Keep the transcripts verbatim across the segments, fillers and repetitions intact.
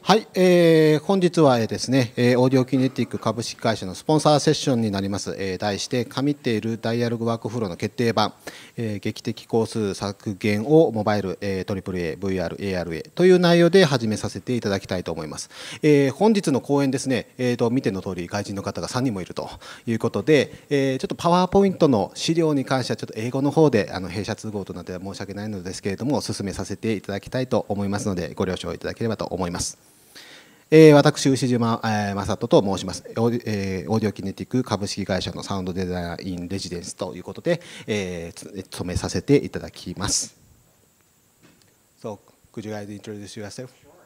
はい、えー、本日はですね、えー、オーディオキネティック株式会社のスポンサーセッションになります。えー、題して神っているダイアログワークフローの決定版、えー、劇的工数削減をモバイル、えー、トリプル A、ブイアール、エーアールエー という内容で始めさせていただきたいと思います。えー、本日の講演ですね、えー、と見ての通り外人の方がさんにんもいるということで、えー、ちょっとパワーポイントの資料に関してはちょっと英語の方であの弊社都合となって申し訳ないのですけれども進めさせていただきたいと思いますのでご了承いただければと思います。えー、私、牛島、えー、正人と申します。オーディ、えー、オーディオキネティック株式会社のサウンドデザインレジデンスということで、えー、勤めさせていただきます。So, could you guys introduce yourself?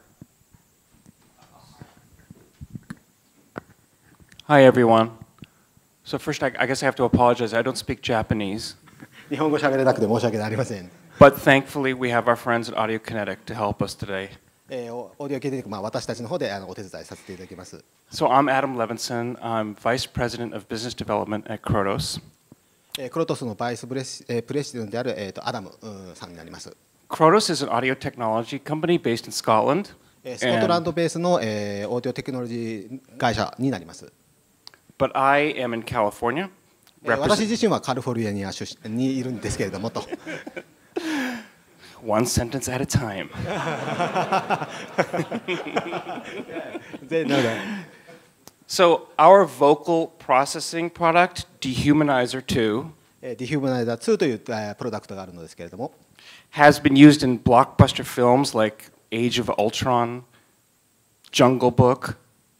Hi, everyone. So first, I, I guess I have to apologize. I don't speak Japanese. 日本語喋れなくて申し訳ありません。 But thankfully, we have our friends at Audio Kinetic to help us today. えー、オーディオキネティック、まあ、私たちの方であのお手伝いさせていただきます。 So I'm Adam Levinson. I'm Vice President of Business Development at Krotos. えー、クロトスのバイスプレス、えー、プレシデントである、えー、とアダムさんになります。 Krotos is an audio technology company based in Scotland. えー、スコットランドベースの、えー、オーディオテクノロジー会社になります。 But I am in California. えー、私自身はカリフォルニア出身にいるんですけれどもと。 One sentence at a time. They know that. So our vocal processing product, Dehumanizer two, ディヒューマナイザーツーというプロダクトがあるのですけれども、 has been used in blockbuster films like Age of Ultron, Jungle Book.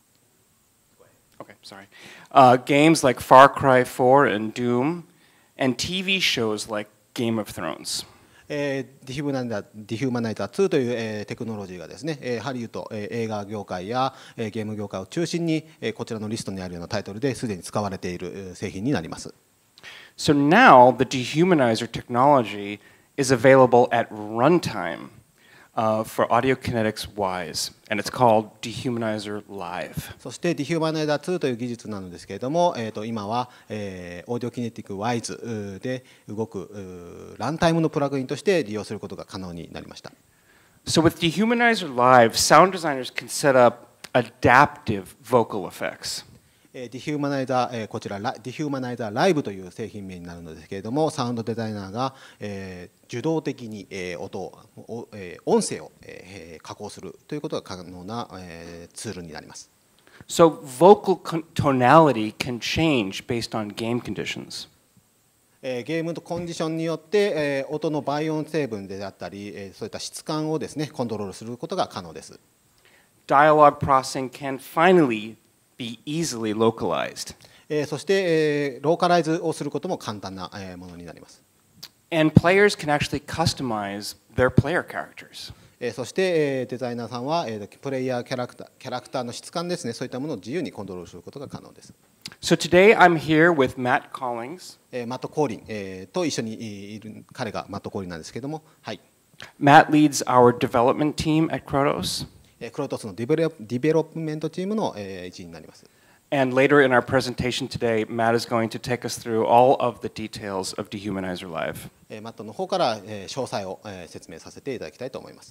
Okay, sorry. Uh, games like Far Cry four and Doom, and T V shows like Game of Thrones. えー、ディヒューマナイザー、ディヒューマナイザーツーという、えー、テクノロジーがですね、えー、ハリウッド、えー、映画業界や、えー、ゲーム業界を中心に、えー、こちらのリストにあるようなタイトルですでに使われている、えー、製品になります。 So now the Dehumanizer technology is available at runtime uh, for Audio Kinetic's Wise, and it's called Dehumanizer Live. そしてディヒューマナイザーツーという技術なのですけれども、えー、と今は、えー、オーディオキネティックワイズで動くランタイムのプラグインとして利用することが可能になりました。 So with Dehumanizer Live, sound designers can set up adaptive vocal effects. ディヒューマナイザー、こちらディヒューマナイザーライブという製品名になるのですけれども、サウンドデザイナーが、えー、受動的に、えー、音を、えー、音声を、えー、加工するということが可能な、えー、ツールになります。 So vocal tonality can change based on game conditions. ゲームのコンディションによって、えー、音の倍音成分であったり、えー、そういった質感をですねコントロールすることが可能です。 Dialogue processing can finally be easily localized. えー、そして、えー、ローカライズをすることも簡単な、えー、ものになります。 And players can actually customize their player characters. えー、そして、えー、デザイナーさんは、えー、プレイヤーキャラクター、キャラクターの質感ですね、そういったものを自由にコントロールすることが可能です。 So today I'm here with Matt Collings. えー、マット・コーリン、えー、と一緒にいる彼がマット・コーリンなんですけれども、はい。 Matt leads our development team at Krotos. クロトスのディベロディベロップメントチームの、えー、一員になります。 And later in our presentation today, Matt is going to take us through all of the details of Dehumanizer Live. えー、マットの方から、えー、詳細を、えー、説明させていただきたいと思います。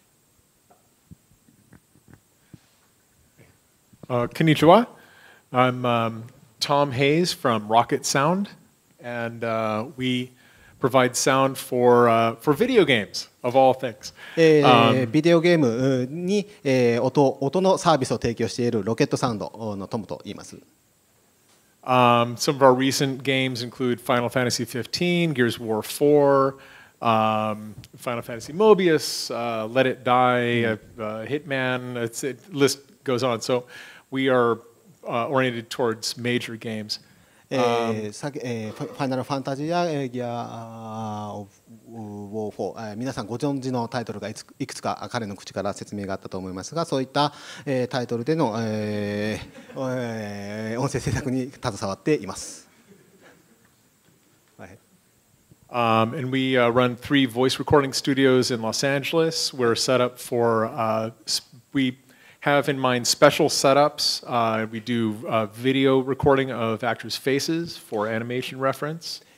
Uh, konnichiwa. I'm um, Tom Hayes from Rocket Sound, and uh, we provide sound for uh, for video games of all things. えー、ビデオゲームに、えー、音音のサービスを提供しているロケットサウンドのトムと言います。 Um, some of our recent games include Final Fantasy fifteen, Gears of War four, um, Final Fantasy Mobius, uh, Let It Die, uh, uh, Hitman. It's, it list goes on. So we are uh, oriented towards major games. えーさえー、ファイナルファンタジーやギアオブウォーフォー、えー、皆さんご存知のタイトルがいついくつか彼の口から説明があったと思いますが、そういった、えー、タイトルでの、えーえー、音声制作に携わっています。はい。 Um, and we uh, run three voice recording studios in Los Angeles. We're set up for uh, we. have in mind special setups. Uh, we do uh, video recording of actors' faces for animation reference.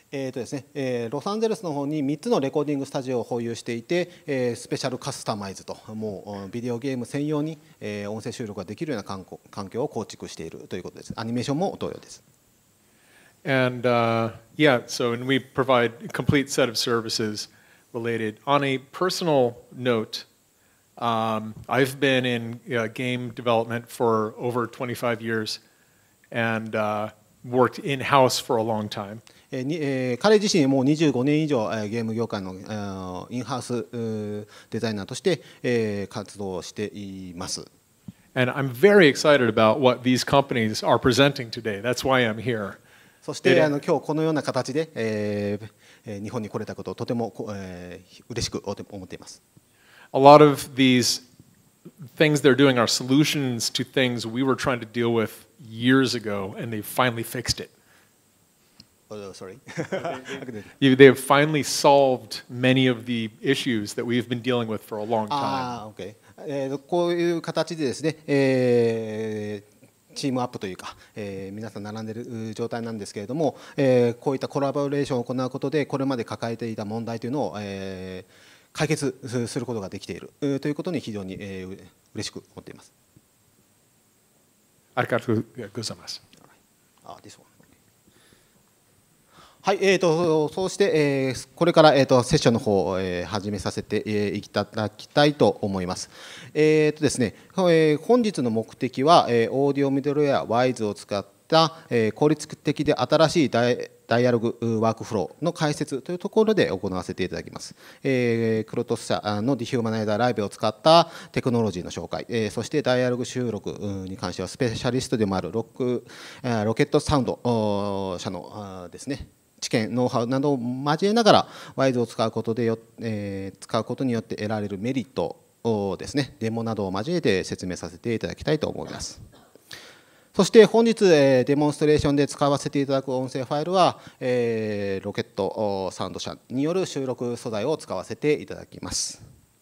えーとですねえー、ロサンゼルスの方にみっつのレコーディングスタジオを保有していて、えー、スペシャルカスタマイズともうビデオゲーム専用に、えー、音声収録ができるような環境を構築しているということです。アニメーションも同様です。 And uh, yeah, so and we provide a complete set of services related. On a personal note, um, I've been in uh, game development for over twenty-five years and uh, worked in-house for a long time. えーにえー、彼自身もうにじゅうごねん以上、えー、ゲーム業界の、えー、インハウスデザイナーとして、えー、活動しています。 And I'm very excited about what these companies are presenting today. That's why I'm here. そしてあの今日このような形で、えー、日本に来れたことをとても、えー、嬉しく思っています。 A lot of these things they're doing are solutions to things we were trying to deal with years ago, and they finally fixed it. Oh, sorry. They have finally solved many of the issues that we've been dealing with for a long time. あー、OK。えー、こういう形でですね、えー、チームアップというか、えー、皆さん並んでいる状態なんですけれども、えー、こういったコラボレーションを行うことでこれまで抱えていた問題というのを、えー、解決することができているということに非常に、えー、嬉しく思っています。 ありがとうございます。 はい、えーと、そうして、えー、これから、えーと、セッションの方を、えー、始めさせて、えー、いただきたいと思います。えーとですね、えー、本日の目的は、えー、オーディオミドルウェア ワイズ を使った、えー、効率的で新しいダイダイアログワークフローの解説というところで行わせていただきます。えー、クロトス社のディヒューマナイザーライブを使ったテクノロジーの紹介、えー、そしてダイアログ収録に関してはスペシャリストでもあるロックロケットサウンド社のですね、知見、ノウハウなどを交えながら ワイズ を使うことでよ、えー、使うことによって得られるメリットをですね、デモなどを交えて説明させていただきたいと思います。そして本日、えー、デモンストレーションで使わせていただく音声ファイルは、えー、ロケットサウンド社による収録素材を使わせていただきます。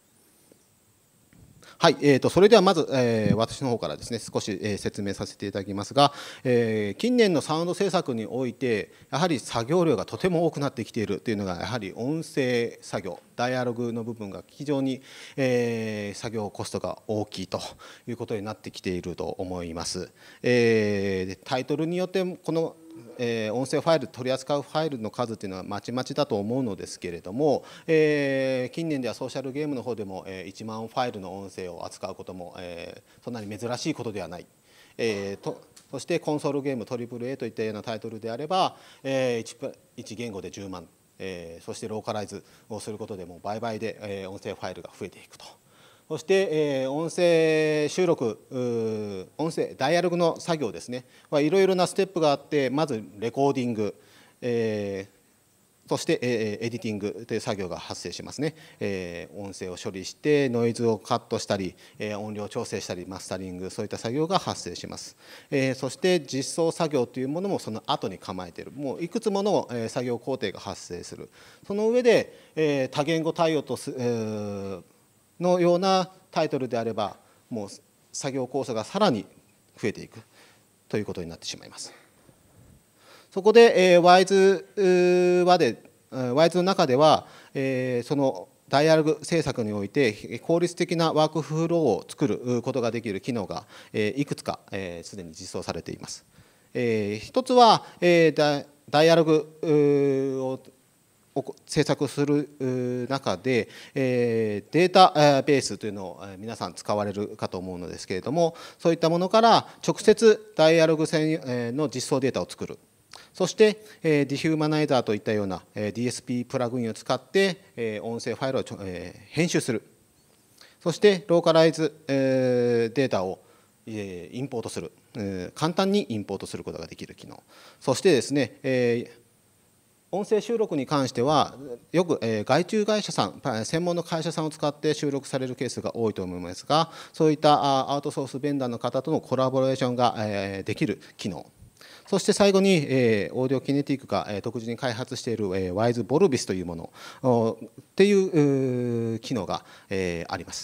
はい、えー、とそれではまず、えー、私の方からですね少し、えー、説明させていただきますが、えー、近年のサウンド制作においてやはり作業量がとても多くなってきているというのがやはり音声作業ダイアログの部分が非常に、えー、作業コストが大きいということになってきていると思います。えー、タイトルによってこのえー、音声ファイル取り扱うファイルの数というのはまちまちだと思うのですけれども、えー、近年ではソーシャルゲームの方でも、えー、いちまんファイルの音声を扱うことも、えー、そんなに珍しいことではない、えー、とそしてコンソールゲーム トリプルエー といったようなタイトルであれば、えー、1, いち言語でじゅうまん、えー、そしてローカライズをすることでも倍々で、えー、音声ファイルが増えていくと。そして、えー、音声収録、音声ダイアログの作業ですねはいろいろなステップがあって、まずレコーディング、えー、そして、えー、エディティングという作業が発生しますね、えー、音声を処理してノイズをカットしたり、えー、音量調整したりマスタリングそういった作業が発生します、えー、そして実装作業というものもその後に構えているもういくつもの、えー、作業工程が発生するその上で、えー、多言語対応とす、えーのようなタイトルであればもう作業コストがさらに増えていくということになってしまいます。そこで、えー、ワイズ はで ワイズ の中では、えー、そのダイアログ制作において効率的なワークフローを作ることができる機能が、えー、いくつかすで、えー、に実装されています。えー、一つは、えー、ダ, ダイアログを制作する中で、えー、データベースというのを皆さん使われるかと思うのですけれどもそういったものから直接ダイアログの実装データを作るそして、えー、ディヒューマナイザーといったような、えー、ディーエスピー プラグインを使って、えー、音声ファイルをちょ、えー、編集するそしてローカライズ、えー、データをえー、インポートする、えー、簡単にインポートすることができる機能そしてですね、えー音声収録に関してはよく外注会社さん専門の会社さんを使って収録されるケースが多いと思いますがそういったアウトソースベンダーの方とのコラボレーションができる機能そして最後にオーディオキネティックが独自に開発している ワイズ ボルビスというものっていう機能があります。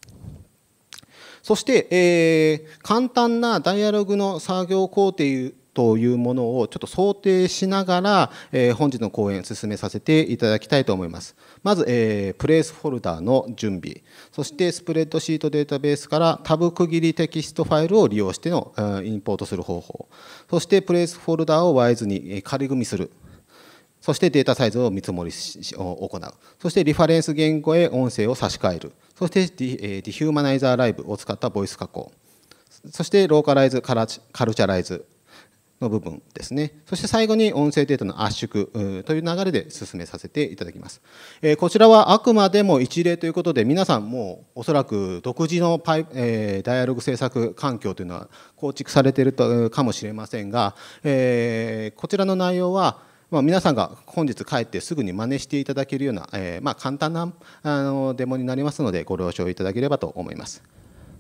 そして、えー、簡単なダイアログの作業工程というものをちょっと想定しながら、えー、本日の講演を進めさせていただきたいと思います。まず、えー、プレイスホルダーの準備、そしてスプレッドシートデータベースからタブ区切りテキストファイルを利用してのインポートする方法、そしてプレイスホルダーをワイズに仮組みする、そしてデータサイズを見積もりを行う、そしてリファレンス言語へ音声を差し替える、そしてディ、ディヒューマナイザーライブを使ったボイス加工、そしてローカライズカルチャライズの部分ですね。そして最後に音声データの圧縮という流れで進めさせていただきます。こちらはあくまでも一例ということで、皆さんもおそらく独自のパイ、えー、ダイアログ制作環境というのは構築されているとかもしれませんが、えー、こちらの内容はまあ皆さんが本日帰ってすぐに真似していただけるような、えー、まあ簡単なあのデモになりますので、ご了承いただければと思います。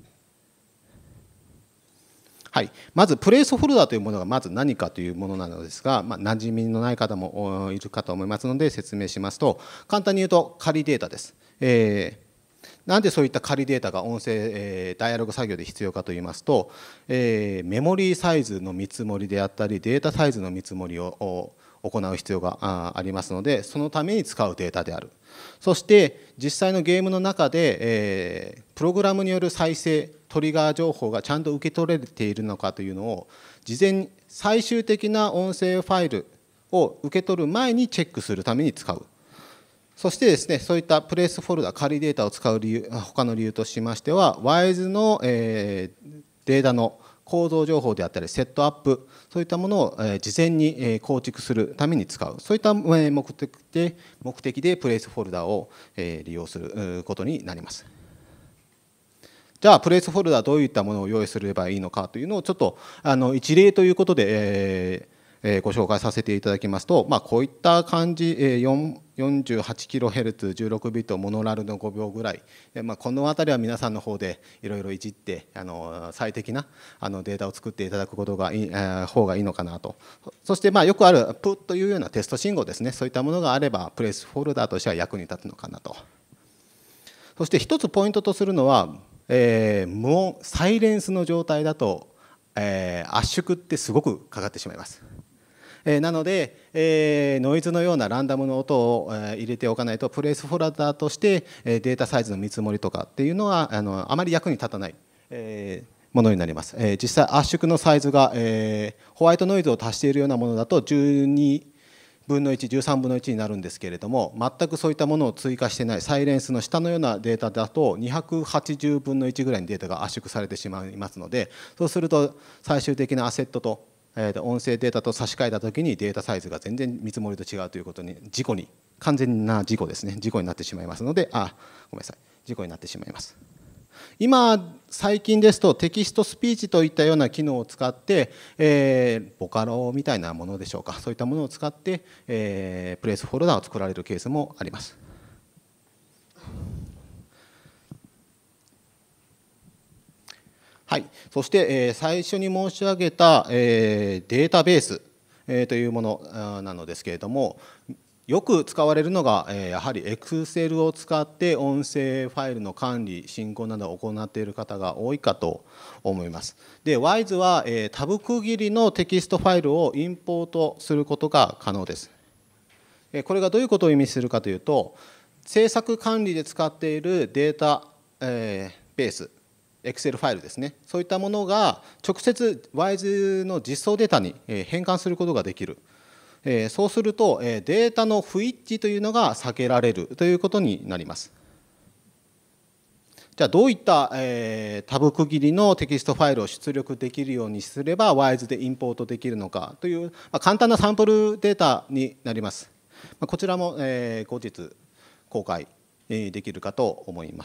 はい、まずプレイスホルダーというものがまず何かというものなのですが、まあ、馴染みのない方もいるかと思いますので説明しますと、簡単に言うと仮データです。えー、なんでそういった仮データが音声、えー、ダイアログ作業で必要かといいますと、えー、メモリーサイズの見積もりであったりデータサイズの見積もりを行う必要がありますので、そのために使うデータである。そして実際のゲームの中で、えー、プログラムによる再生トリガー情報がちゃんと受け取れているのかというのを事前に最終的な音声ファイルを受け取る前にチェックするために使う。そしてですね、そういったプレイスフォルダ仮データを使う理由、他の理由としましては ワイズ の、えー、データの構造情報であったりセットアップ、そういったものを事前に構築するために使う、そういった目的で目的でプレイスフォルダを利用することになります。じゃあプレイスフォルダどういったものを用意すればいいのかというのをちょっとあの一例ということで、えーえー、ご紹介させていただきますと、まあ、こういった感じ、えー、よんじゅうはちキロヘルツ じゅうろくビットモノラルのごびょうぐらい、まあ、この辺りは皆さんの方でいろいろいじってあの最適なあのデータを作っていただくことがいい、えー、方がいいのかなと。そしてまあよくあるプッというようなテスト信号ですね、そういったものがあればプレイスフォルダとしては役に立つのかなと。そして一つポイントとするのは、えー、無音サイレンスの状態だと、えー、圧縮ってすごくかかってしまいます。なので、えー、ノイズのようなランダムの音を入れておかないとプレイスフォルダとしてデータサイズの見積もりとかっていうのはあのあまり役に立たない、えー、ものになります。えー、実際圧縮のサイズが、えー、ホワイトノイズを足しているようなものだとじゅうにぶんのいち、じゅうさんぶんのいちになるんですけれども、全くそういったものを追加してないサイレンスの下のようなデータだとにひゃくはちじゅうぶんのいちぐらいにデータが圧縮されてしまいますので、そうすると最終的なアセットと音声データと差し替えたときにデータサイズが全然見積もりと違うということに事故に完全な事故ですね、事故になってしまいますので、あごめんなさい事故になってしまいます。今最近ですとテキストスピーチといったような機能を使って、えー、ボカロみたいなものでしょうか、そういったものを使って、えー、プレイスフォルダを作られるケースもあります。はい、そして、えー、最初に申し上げた、えー、データベース、えー、というものなのですけれども、よく使われるのが、えー、やはり Excel を使って音声ファイルの管理進行などを行っている方が多いかと思います。で ワイズ は、えー、タブ区切りのテキストファイルをインポートすることが可能です。えー、これがどういうことを意味するかというと、制作管理で使っているデータ、えー、ベースExcel ファイルですね、そういったものが直接 ワイズ の実装データに変換することができる。そうするとデータの不一致というのが避けられるということになります。じゃあどういったタブ区切りのテキストファイルを出力できるようにすれば ワイズ でインポートできるのかという簡単なサンプルデータになります。こちらも後日公開できるかと思います。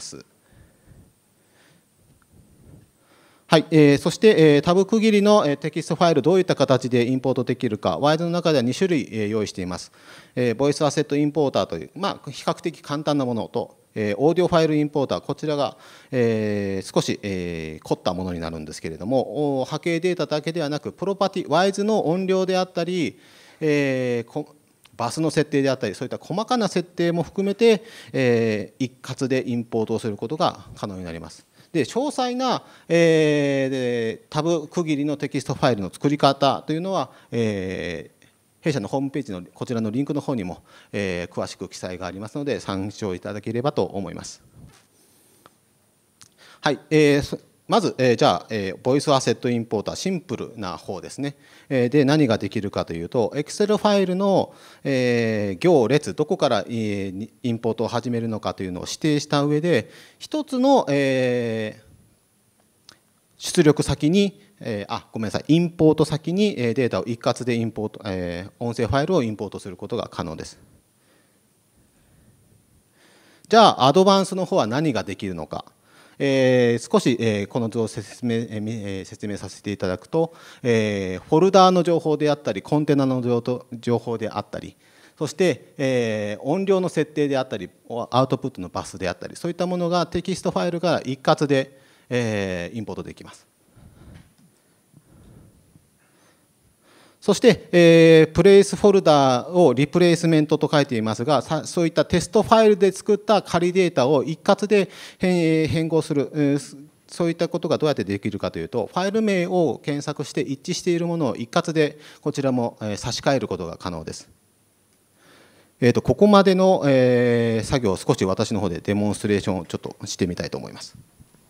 はい、えー、そして、えー、タブ区切りの、えー、テキストファイルどういった形でインポートできるか、ワイズ の中ではに種類、えー、用意しています。えー、ボイスアセットインポーターという、まあ、比較的簡単なものと、えー、オーディオファイルインポーター、こちらが、えー、少し、えー、凝ったものになるんですけれども、波形データだけではなく、プロパティ、ワイズ の音量であったり、えー、バスの設定であったり、そういった細かな設定も含めて、えー、一括でインポートをすることが可能になります。 で詳細な、えー、でタブ区切りのテキストファイルの作り方というのは、えー、弊社のホームページのこちらのリンクの方にも、えー、詳しく記載がありますので参照いただければと思います。はい、えーまず、えー、じゃあ、えー、ボイスアセットインポーター、シンプルな方ですね。えー、で、何ができるかというと、Excel ファイルの、えー、行列、どこから、えー、インポートを始めるのかというのを指定した上で、一つの、えー、出力先に、えー、あ、ごめんなさい、インポート先にデータを一括でインポート、えー、音声ファイルをインポートすることが可能です。じゃあ、アドバンスの方は何ができるのか。えー、少し、えー、この図を説明、えー、説明させていただくと、えー、フォルダーの情報であったりコンテナの情報であったりそして、えー、音量の設定であったりアウトプットのバスであったりそういったものがテキストファイルが一括で、えー、インポートできます。そして、えー、プレイスフォルダをリプレイスメントと書いていますが、そういったテストファイルで作った仮データを一括で変更する、そういったことがどうやってできるかというと、ファイル名を検索して一致しているものを一括でこちらも差し替えることが可能です。えーと、ここまでの、えー、作業を少し私の方でデモンストレーションをちょっとしてみたいと思います。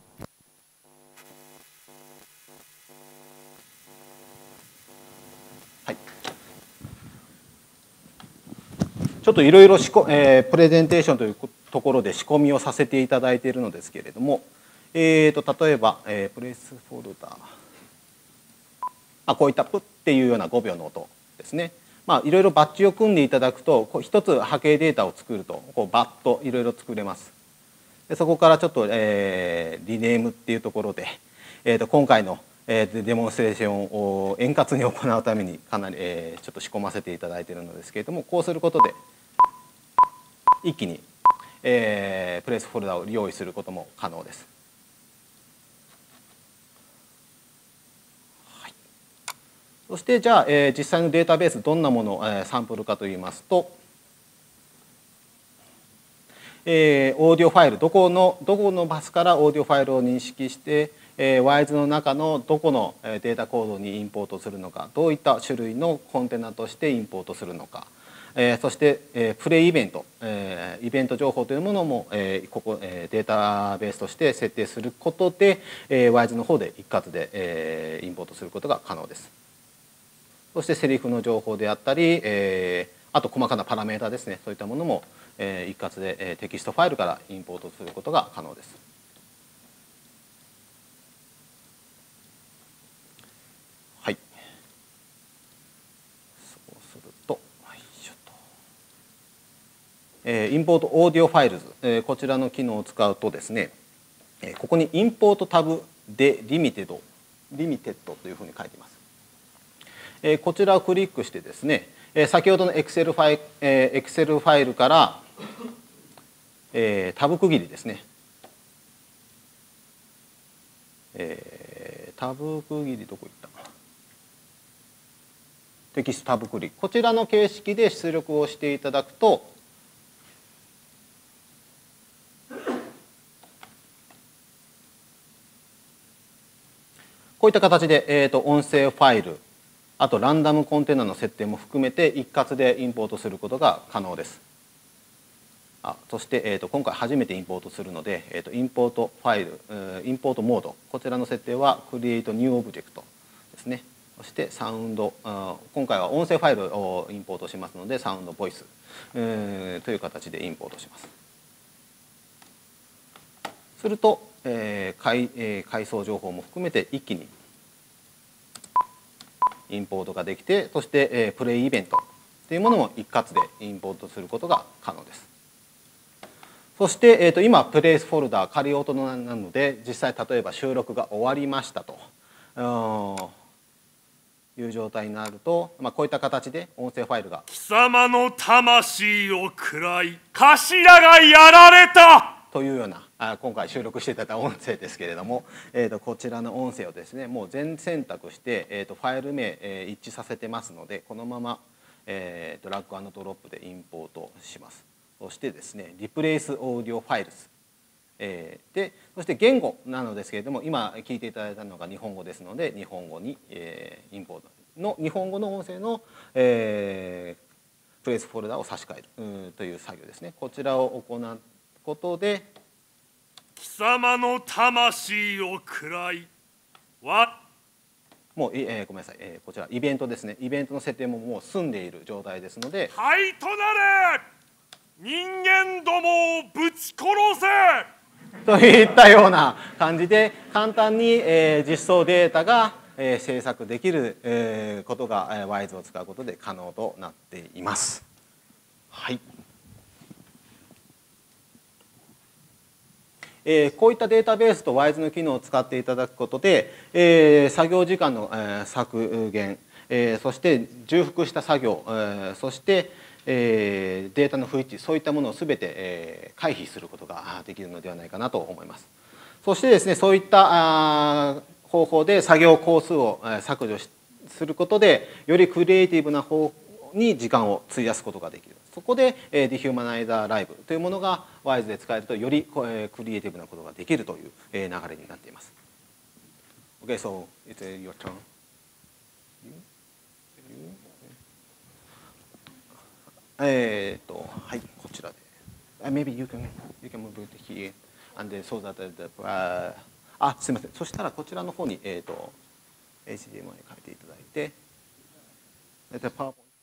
ちょっといろいろプレゼンテーションというところで仕込みをさせていただいているのですけれども、えー、と例えば、えー、プレスフォルダあこういったプッっていうようなごびょうの音ですね。まあ、いろいろバッジを組んでいただくと一つ波形データを作るとこうバッといろいろ作れます。でそこからちょっと、えー、リネームっていうところで、えー、と今回のえー、デモンストレーションを円滑に行うためにかなり、えー、ちょっと仕込ませていただいているのですけれども、こうすることで一気に、えー、プレイスフォルダを用意することも可能です。はい、そしてじゃあ、えー、実際のデータベースどんなものを、えー、サンプルかといいますと、えー、オーディオファイルどこのどこのバスからオーディオファイルを認識してえー、ワイズ の中のどこのデータコードにインポートするのか、どういった種類のコンテナとしてインポートするのか、えー、そして、えー、プレイイベント、えー、イベント情報というものも、えー、ここ、えー、データベースとして設定することで、えー、ワイズ の方で一括で、えー、インポートすることが可能です。そしてセリフの情報であったり、えー、あと細かなパラメータですね、そういったものも、えー、一括で、えー、テキストファイルからインポートすることが可能です。インポートオーディオファイルズ、こちらの機能を使うとですね、ここにインポートタブでリミテッドリミテッドというふうに書いています。こちらをクリックしてですね、先ほどの Excel ファイル、Excel ファイルからタブ区切りですね、タブ区切りどこ行ったかな、テキストタブ区切り、こちらの形式で出力をしていただくと、こういった形で、えー、と音声ファイル、あとランダムコンテナの設定も含めて一括でインポートすることが可能です。あそして、えー、と今回初めてインポートするので、えー、とインポートファイル、インポートモード、こちらの設定は Create New Object ですね。そしてサウンド、今回は音声ファイルをインポートしますので、サウンドボイスという形でインポートします。すると、えー階えー、階層情報も含めて一気にインポートができて、そして、えー、プレイイベントというものも一括でインポートすることが可能です。そして、えー、と今プレイスフォルダー仮音なので、実際例えば収録が終わりましたという状態になると、まあ、こういった形で音声ファイルが貴様の魂を食らい頭がやられたというような、あ今回収録していただいた音声ですけれども、えー、とこちらの音声をですね、もう全選択して、えー、とファイル名、えー、一致させてますので、このまま、えー、ドラッグ&ドロップでインポートします。そしてですね、リプレイスオーディオファイルズ、 えー、でそして言語なのですけれども、今聞いていただいたのが日本語ですので、日本語に、えー、インポートの日本語の音声の、えー、プレイスフォルダを差し替えるという作業ですね。こちらを行うことで、 貴様の魂を食らいわもう、えー、ごめんなさい、えー、こちらイベントですね。イベントの設定ももう済んでいる状態ですので、 はいとなれ人間どもをぶち殺せといったような感じで簡単に、えー、実装データが、えー、制作できる、えー、ことが、えー、ワイズ を使うことで可能となっています。はい。えー、こういったデータベースとワイズの機能を使っていただくことで、えー、作業時間の、えー、削減、えー、そして重複した作業、えー、そして、えー、データの不一致、そういったものをすべて、えー、回避することができるのではないかなと思います。そしてですね、そういったあ方法で作業工数を削除することで、よりクリエイティブな方に時間を費やすことができる。そこで、えー、ディヒューマナイザーライブというものが ワイズ で使えると、より、えー、クリエイティブなことができるという、えー、流れになっています。Okay, so it's your turn. You? You? えっと、はい、こちらで。Uh, maybe you can, you can move it here, and then so that the, uh, あ、すみません。そしたらこちらの方に、えっと、エイチディーエムアイ 変えていただいて、えっと、パワーポイント。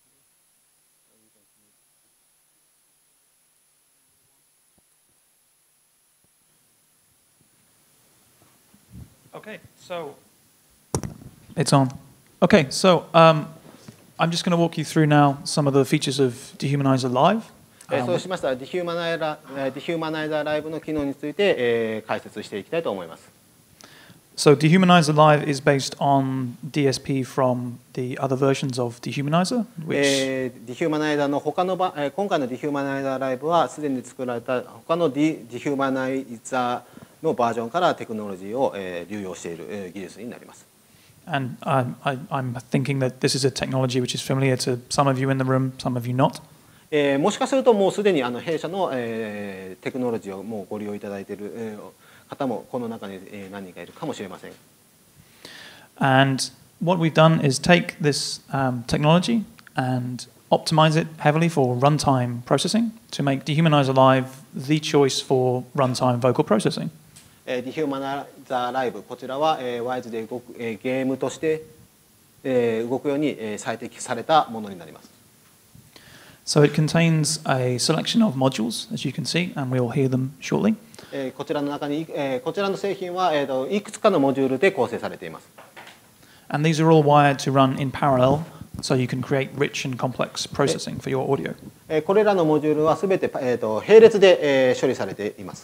Okay, so it's on. Okay, so um, I'm just going to walk you through now some of the features of Dehumanizer Live. えー、そうしましたらディヒューマナイザー、ディヒューマナイザーライブの機能について、えー、解説していきたいと思います。 So Dehumanizer Live is based on ディーエスピー from the other versions of Dehumanizer, which えー、ディヒューマナイザーの他のば、えー、今回のディヒューマナイザーライブはすでに作られた他のディ、ディヒューマナイザーのバージョンからテクノロジーを、えー、流用している、えー、技術になります。 And I, I, I'm thinking that this is a technology which is familiar to some of you in the room, some of you not. えー、もしかするともうすでにあの弊社の、えー、テクノロジーをもうご利用いただいている、えー、方もこの中に、えー、何人かいるかもしれません。 And what we've done is take this um, technology and optimize it heavily for runtime processing to make Dehumanizer Live the choice for runtime vocal processing. ディヒューマナイザーライブ、こちらは、えー、ワイズ で動く、えー、ゲームとして、えー、動くように、えー、最適されたものになります。 So it contains a selection of modules, as you can see, and we'll hear them shortly. えー、こちらの中に、えー、こちらの製品は、えー、といくつかのモジュールで構成されています。 And these are all wired to run in parallel, so you can create rich and complex processing for your audio. えー、これらのモジュールはすべて、えー、と並列で、えー、処理されています。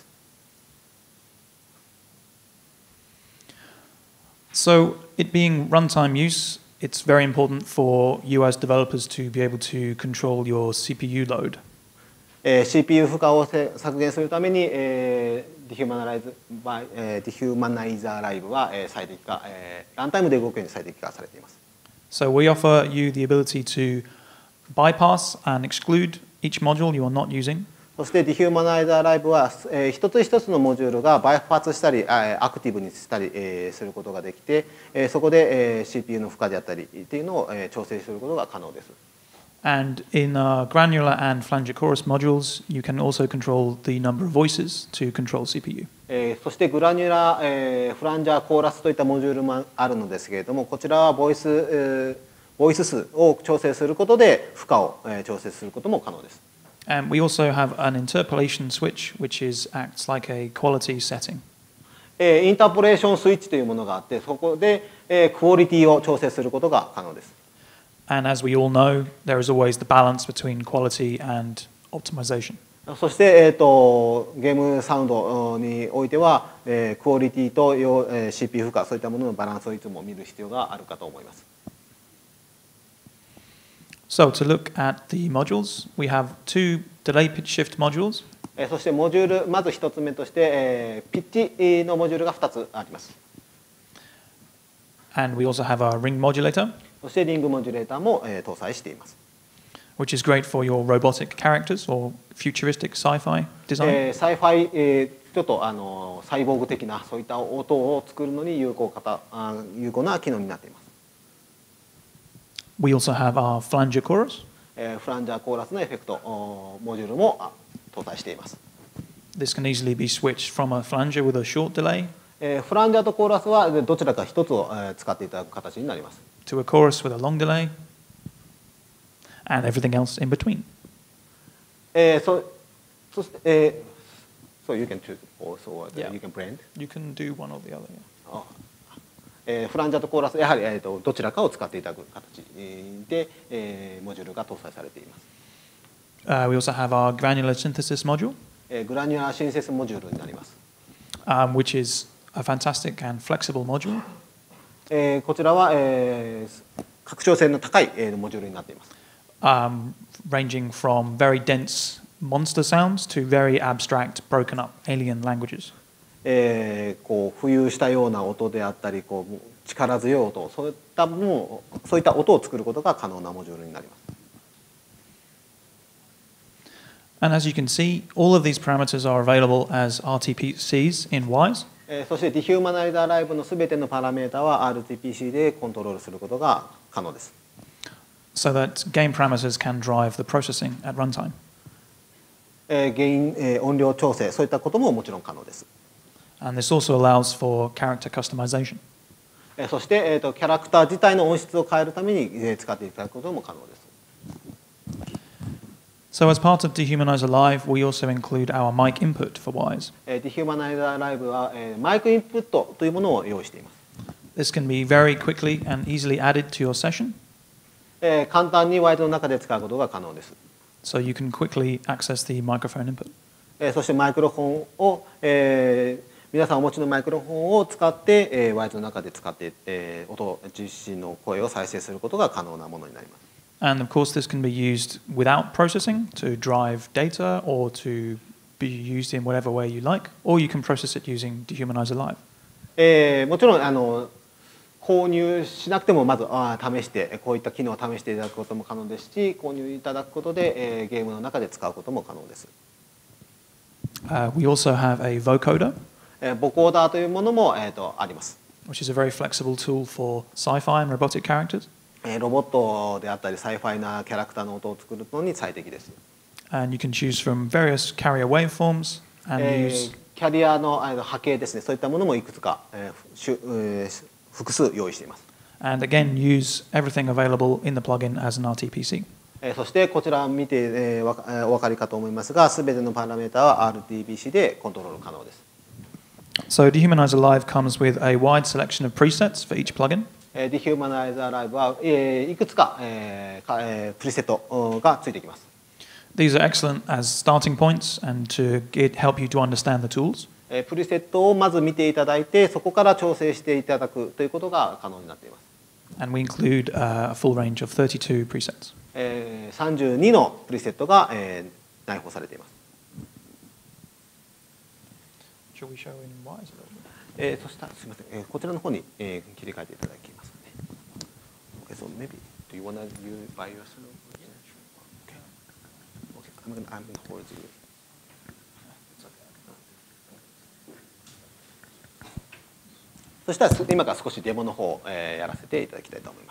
So it being runtime use, it's very important for you as developers to be able to control your C P U load. えー、シーピーユー 負荷を削減するために、えー、ディヒューマナイズ、えー、ディヒューマナイザーライブは、えー、最適化、えー、ランタイムで動くように最適化されています。 So we offer you the ability to bypass and exclude each module you are not using. そしてディヒューマナイザーライブは、えー、一つ一つのモジュールがバイパスしたりアクティブにしたり、えー、することができて、えー、そこで、えー、シーピーユー の負荷であったりっていうのを、えー、調整することが可能です。 And in uh, granular and flanger chorus modules, you can also control the number of voices to control C P U. えー、そしてグラニュラー、えー、フランジャーコーラスといったモジュールもあるのですけれども、こちらはボイス、えー、ボイス数を調整することで負荷を、えー、調整することも可能です。 And we also have an interpolation switch, which is acts like a quality setting. えー、インターポレーションスイッチというものがあって、そこで、えー、クオリティを調整することが可能です。 And as we all know, there is always the balance between quality and optimization. そして、えー、とゲームサウンドにおいては、えー、クオリティと、えー、シーピーユー 負荷そういったもののバランスをいつも見る必要があるかと思います。 So to look at the modules, we have two delay pitch shift modules. えー、そしてモジュールまず一つ目として、えー、ピッチのモジュールが二つあります。 And we also have our ring modulator. そしてリングモジュレーターも、えー、搭載しています。 which is great for your robotic characters or futuristic sci-fi design. えーサイファイ、えーちょっとあのサイボーグ的なそういった音を作るのに有効かたあ有効な機能になっています。 We also have our flanger chorus. えーフランジャーコーラスのエフェクトおモジュールもあ搭載しています。 This can easily be switched from a flanger with a short delay えーフランジャーとコーラスはどちらか一つを、えー使っていただく形になります。 to a chorus with a long delay and everything else in between. えーそそして、えー So you can choose also or Yeah. you can blend. You can do one or the other. Yeah. あえーフランジャーとコーラスやはり、えー、とどちらかを使っていただく形で、えーモジュールが搭載されています。 Uh, we also have our granular synthesis module, えーグラニュラーシンセスモジュールになります。 um, which is a fantastic and flexible module. えーこちらは、えー拡張性の高い、えーモジュールになっています。 Um, ranging from very dense monster sounds to very abstract, broken up alien languages. えーこう浮遊したような音であったりこう力強い音そういったものをそういった音を作ることが可能なモジュールになります。 And as you can see, all of these parameters are available as R T P Cs in WISE. えーそしてディヒューマナイザーライブのすべてのパラメータは アールティーピーシー でコントロールすることが可能です。 So that game parameters can drive the processing at runtime. えーゲイン、えー音量調整そういったことももちろん可能です。 And this also allows for character customization. えーそして、えーとキャラクター自体の音質を変えるために、えー使っていただくことも可能です。 So as part of Dehumanizer Live, we also include our mic input for WISE. えーディヒューマナイザーライブは、えーマイクインプットというものを用意しています。 This can be very quickly and easily added to your session, えー簡単にワイズの中で使うことが可能です。 so you can quickly access the microphone input. えーそしてマイクロフォンを、えー皆さんお持ちのマイクロフォンを使って、えーワイズの中で使って、えー音自身の声を再生することが可能なものになります。 And of course, this can be used without processing to drive data or to be used in whatever way you like, or you can process it using Dehumanizer Live. えーもちろんあの購入しなくてもまずあー試してこういった機能を試していただくことも可能ですし購入いただくことで、えーゲームの中で使うことも可能です。 Uh, we also have a vocoder, えーボコーダーというものも、えーとあります。 which is a very flexible tool for sci-fi and robotic characters. えーロボットであったりサイファイなキャラクターの音を作るのに最適です。 And you can choose from various carrier waveforms and え use ーキャリアのあの波形ですねそういったものもいくつか、えーしゅえー複数用意しています。 and again use everything available in the plugin as an R T P C. えーそしてこちら見て、えーわかえーお分かりかと思いますが全てのパラメータは アールティーピーシー でコントロール可能です。 So Dehumanizer Live comes with a wide selection of presets for each plugin. えーディヒューマナイザーライブは、えーいくつか,、えーかえープリセットおがついてきます。 These are excellent as starting points and to get, help you to understand the tools. えープリセットをまず見ていただいてそこから調整していただくということが可能になっています。 And we include uh, a full range of thirty-two presets. えーさんじゅうにのプリセットが、えー内包されています。 Shall we show in WISE a little bit? えーそしたらすみません、えーこちらの方に、えー切り替えていただきますね。Okay, so maybe do you wanna you by yourself? Yeah, sure. Okay. Okay, I'm gonna I'm gonna hold you. It's okay. そしたら今から少しデモの方、えーやらせていただきたいと思います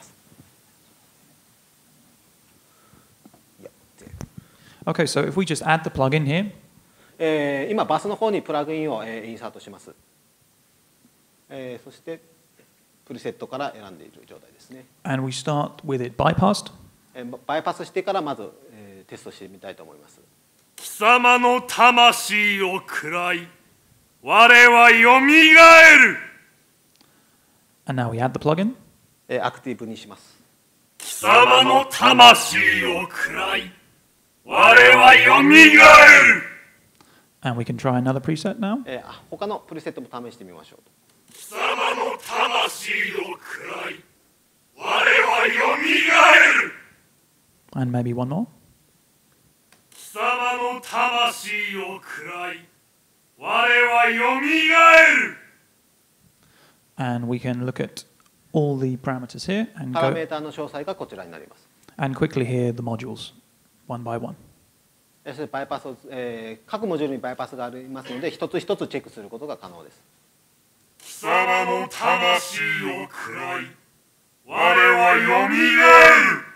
。Yeah, there. Okay, so if we just add the plugin here, えー今バスの方にプラグインを、えーインサートします。えーそしてプリセットから選んでいる状態ですね。 and we start with it bypassed, えーバイパスしてからまず、えーテストしてみたいと思います。 貴様の魂を喰らい我はよみがえる。 and now we add the plugin, えーアクティブにします。 貴様の魂を喰らい我はよみがえる。 and we can try another preset now. えーあ他のプリセットも試してみましょう。 貴様の魂を喰らい我はよみがえる。 And maybe one more. 貴様の魂を喰らい我はよみがえる。 And we can look at all the parameters here and パラメ go ータの詳細がこちらになります。 and quickly hear the modules. one by one. そしてバイパスを、えー、各モジュールにバイパスがありますので、一つ一つチェックすることが可能です。 貴様の魂を食らい、我はよみがえる。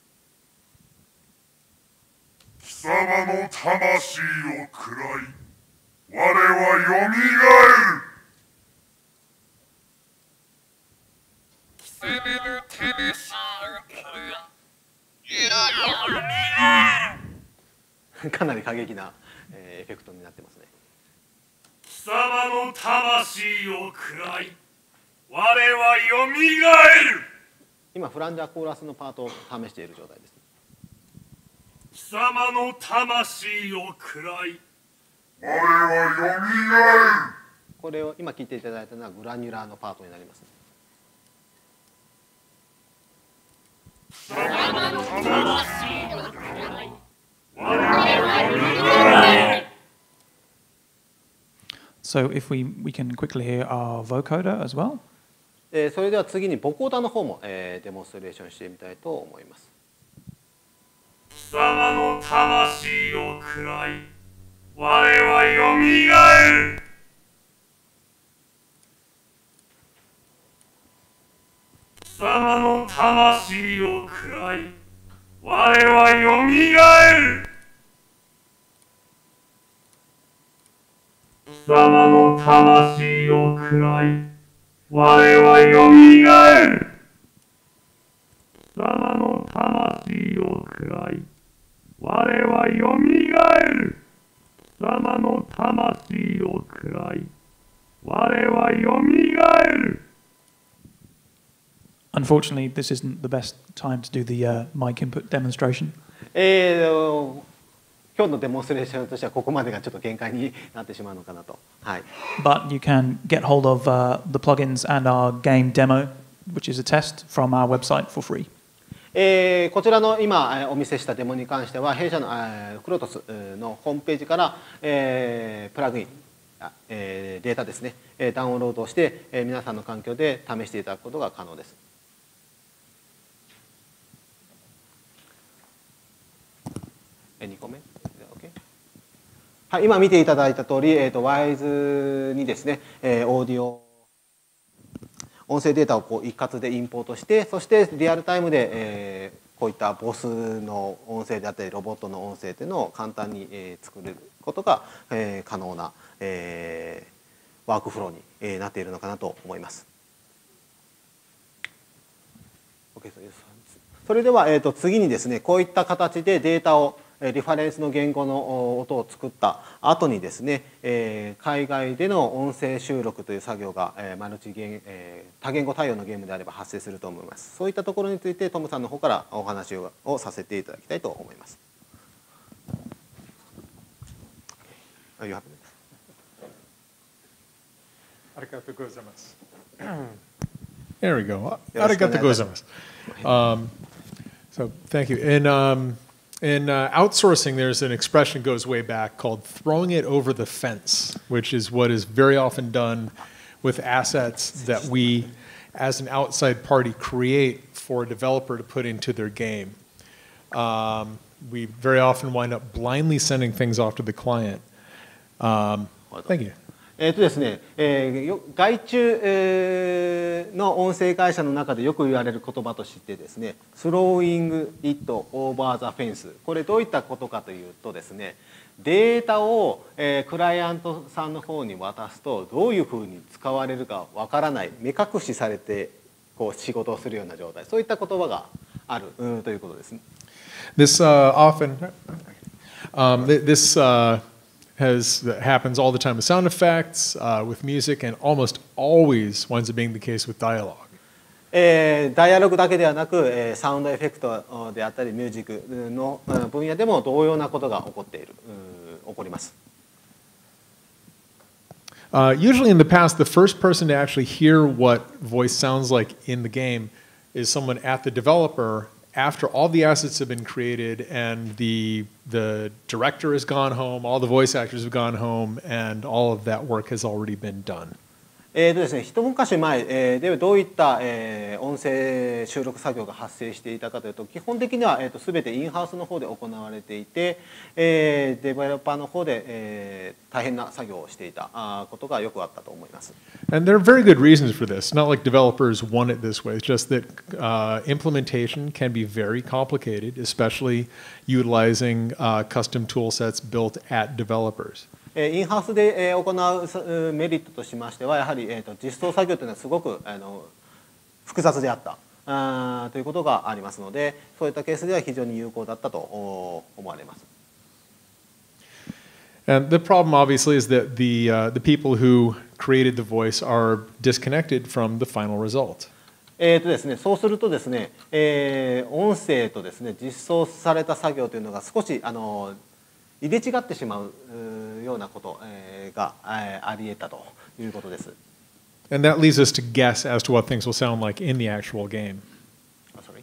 貴様の魂を食らい、我はよみがえる。貴様の魂を食らい、我はよみがえる。 かなり過激な、えー、エフェクトになってますね。 貴様の魂を食らい、我はよみがえる。 今フランジャーコーラスのパートを試している状態です。 貴様の魂を食らい、我はよみがえる。 これを今聞いていただいたのはグラニュラーのパートになります。 貴様の魂を食らい、我はよみがえる。 So if we, we can quickly hear our vocoder as well. えー、それでは次にボコーダーの方も、えー、デモンストレーションしてみたいと思います。 貴様の魂を食らい、我はよみがえる。貴様の魂を食らい、我はよみがえる。貴様の魂を食らい、我はよみがえる。貴様の魂を食らい、我はよみがえる。貴様の魂を食らい、我はよみがえる。 Unfortunately, this isn't the best time to do the uh, mic input demonstration. えー、今日のデモンストレーションとしてはここまでがちょっと限界になってしまうのかなと。はい。 But you can get hold of uh, the plugins and our game demo, which is a test from our website for free. えー、こちらの今お見せしたデモに関しては弊社の、えー、クロトスのホームページから、えー、プラグイン、えー、データですね、えー、ダウンロードをして、えー、皆さんの環境で試していただくことが可能です。にこめ、OK、はい、今見ていただいた通り、えーと、ワイズ にですね、えー、オーディオ音声データをこう一括でインポートして、そしてリアルタイムで、えー、こういったボスの音声であったりロボットの音声というのを簡単に、えー、作れることが、えー、可能な、えー、ワークフローに、えー、なっているのかなと思います。OK、それでは、えーと、次にですね、こういった形でデータをリファレンスの言語の音を作った後にですね、えー、海外での音声収録という作業が、えー、マルチ言、えー、多言語対応のゲームであれば発生すると思います。そういったところについてトムさんの方からお話を、をさせていただきたいと思います。ありがとうございます。 There we go. Arigatou gozaimasu. Um, so thank you. And um, in uh, outsourcing, there's an expression that goes way back called throwing it over the fence, which is what is very often done with assets that we, as an outside party, create for a developer to put into their game. Um, we very often wind up blindly sending things off to the client. Um, thank you. えーとですね、えー、外注、えー、の音声会社の中でよく言われる言葉としてですね、throwing it over the fence。これどういったことかというとですね、データを、えー、クライアントさんの方に渡すとどういうふうに使われるかわからない、目隠しされてこう仕事をするような状態、そういった言葉がある、うん、ということですね。 This uh, often, um, this uh, has that happens all the time with sound effects, uh, with music, and almost always winds up being the case with dialogue. えー、ダイアログだけではなく、えー、サウンドエフェクトであったりミュージックの分野でも同様なことが起こっている、起こります。 Uh, usually in the past, the first person to actually hear what voice sounds like in the game is someone at the developer after all the assets have been created and the, the director has gone home, all the voice actors have gone home, and all of that work has already been done. えーとですね、一昔前、えー、でどういった、えー、音声収録作業が発生していたかというと、基本的には、えー、と全てインハウスの方で行われていて、えー、デベロッパーの方で、えー、大変な作業をしていたあことがよくあったと思います。 And there are very good reasons for this. Not like developers want it this way. It's just that uh, implementation can be very complicated, especially utilizing uh, custom tool sets built at developers. インハウスで行うメリットとしましては、やはり実装作業というのはすごくあの複雑であったあということがありますので、そういったケースでは非常に有効だったと思われます。 And the problem, obviously, is that the uh, the people who created the voice are disconnected from the final result. えーとですね、そうするとですね、えー、音声とですね実装された作業というのが少しあの入れ違ってしまうようなことがあり得たということです。 And that leads us to guess as to what things will sound like in the actual game. Oh, sorry.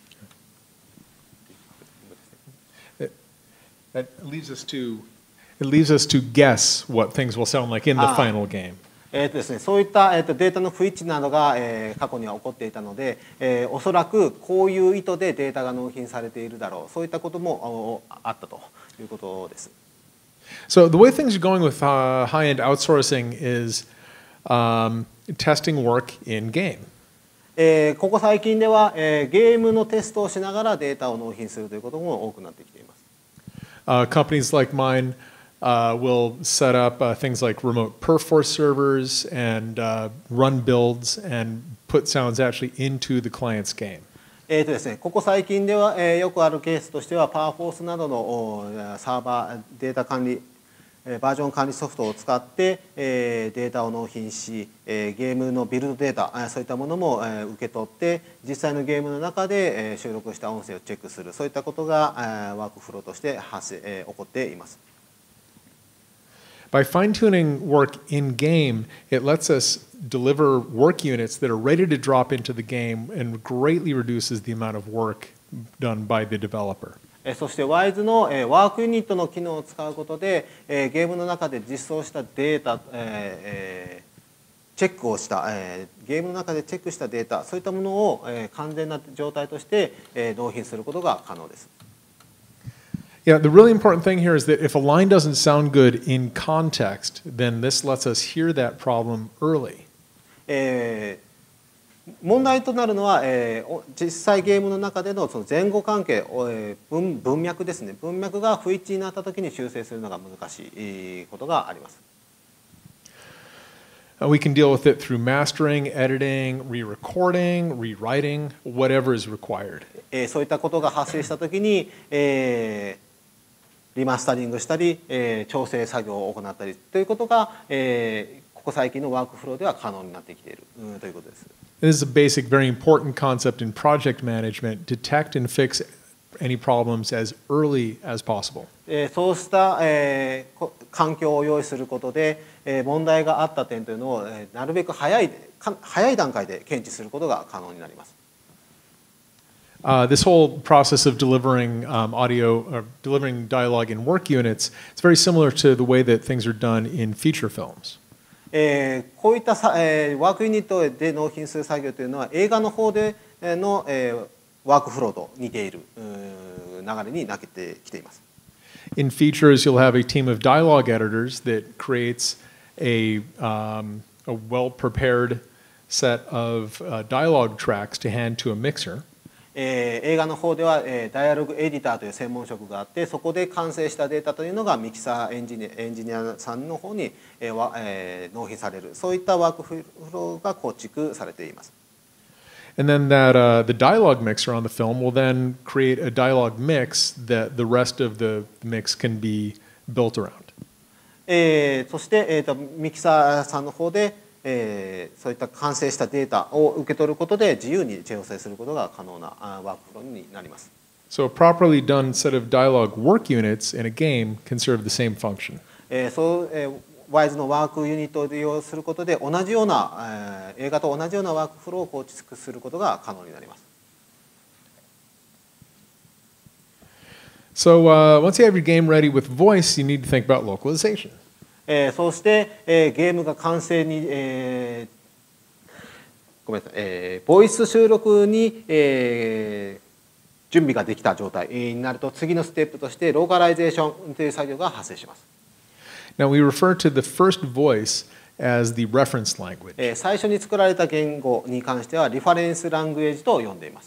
It, that leads us to it leaves us to guess what things will sound like in the final game. えーとですね、そういった、えーとデータの不一致などが、えー、過去には起こっていたので、えー、おそらくこういう意図でデータが納品されているだろう、そういったこともあったということです。 So the way things are going with uh, high-end outsourcing is um, testing work in game. えー、ここ最近では、えー、ゲームのテストをしながらデータを納品するということも多くなってきています。 Uh, companies like mine uh, will set up uh, things like remote perforce servers and uh, run builds and put sounds actually into the client's game. えーとですね、ここ最近では、えー、よくあるケースとしてはパワーフォースなどのサーバーデータ管理バージョン管理ソフトを使って、えー、データを納品し、えー、ゲームのビルドデータそういったものも、えー、受け取って実際のゲームの中で、えー、収録した音声をチェックする、そういったことが、えー、ワークフローとして発生、えー、起こっています。 By fine-tuning work in-game, it lets us deliver work units that are ready to drop into the game and greatly reduces the amount of work done by the developer. そして ワイズ のワークユニットの機能を使うことでゲームの中で実装したデータ、チェックをしたゲームの中でチェックしたデータ、そういったものを完全な状態として納品することが可能です。 Yeah, the really important thing here is that if a line doesn't sound good in context, then this lets us hear that problem early. えー問題となるのは、えー、実際ゲームの中でのその前後関係、えー、文, 文脈ですね。文脈が不一致になったときに修正するのが難しいことがあります。 We can deal with it through mastering, editing, re-recording, rewriting, whatever is required. えー、そういったことが発生したときに、えー、リマスタリングしたり、えー、調整作業を行ったりということが、えー、ここ最近のワークフローでは可能になってきている、うん、ということです。 This is a basic, very important concept in project management. Detect and fix any problems as early as possible. そうした、えー、環境を用意することで、えー、問題があった点というのを、えー、なるべく早い早い段階で検知することが可能になります。 Uh, this whole process of delivering um, audio or delivering dialogue in work units, it's very similar to the way that things are done in feature films. えー、こういったさ、えー、ワークユニットで納品する作業というのは映画の方での、えー、ワークフローと似ている流れになってきています。 In features, you'll have a team of dialogue editors that creates a, um, a well-prepared set of uh, dialogue tracks to hand to a mixer. えー、映画の方では、えー、ダイアログエディターという専門職があって、そこで完成したデータというのがミキサーエンジニア、エンジニアさんの方に、えーえー、納品される、そういったワークフローが構築されています。 And then that uh, the dialogue mixer on the film will then create a dialogue mix that the rest of the mix can be built around. えー、そして、えーと、ミキサーさんの方でえー、そういった完成したデータを受け取ることで自由に調整することが可能なワークフローになります。 So a properly done set of dialogue work units in a game can serve the same function. えー、そう、えー、ワイズ のワークユニットを利用することで同じような、えー、映画と同じようなワークフローを構築することが可能になります。 So uh, once you have your game ready with voice, you need to think about localization. えー、そして、えー、ゲームが完成に、えー、ごめんなさい、えー、ボイス収録に、えー、準備ができた状態になると次のステップとしてローカライゼーションという作業が発生します。 Now we refer to the first voice as the reference language. えー、最初に作られた言語に関してはリファレンスラングエージと呼んでいます。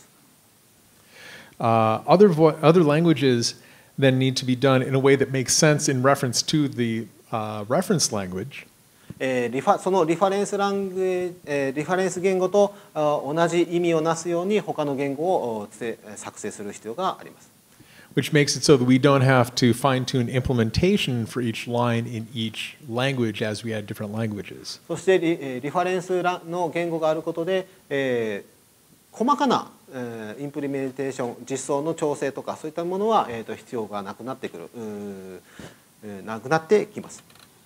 Uh, other, vo- other languages then need to be done in a way that makes sense in reference to the uh, reference language. えー、リファそのリファレンスラングエージ、えー、リファレンス言語とあ同じ意味をなすように他の言語をつせ作成する必要があります。 Which makes it so that we don't have to fine-tune implementation for each line in each language as we add different languages. そしてリえーリファレンスラの言語があることで、えー、細かな、えー、インプリメンテーション実装の調整とかそういったものは、えー、と必要がなくなってくるうー、えー、なくなってきます。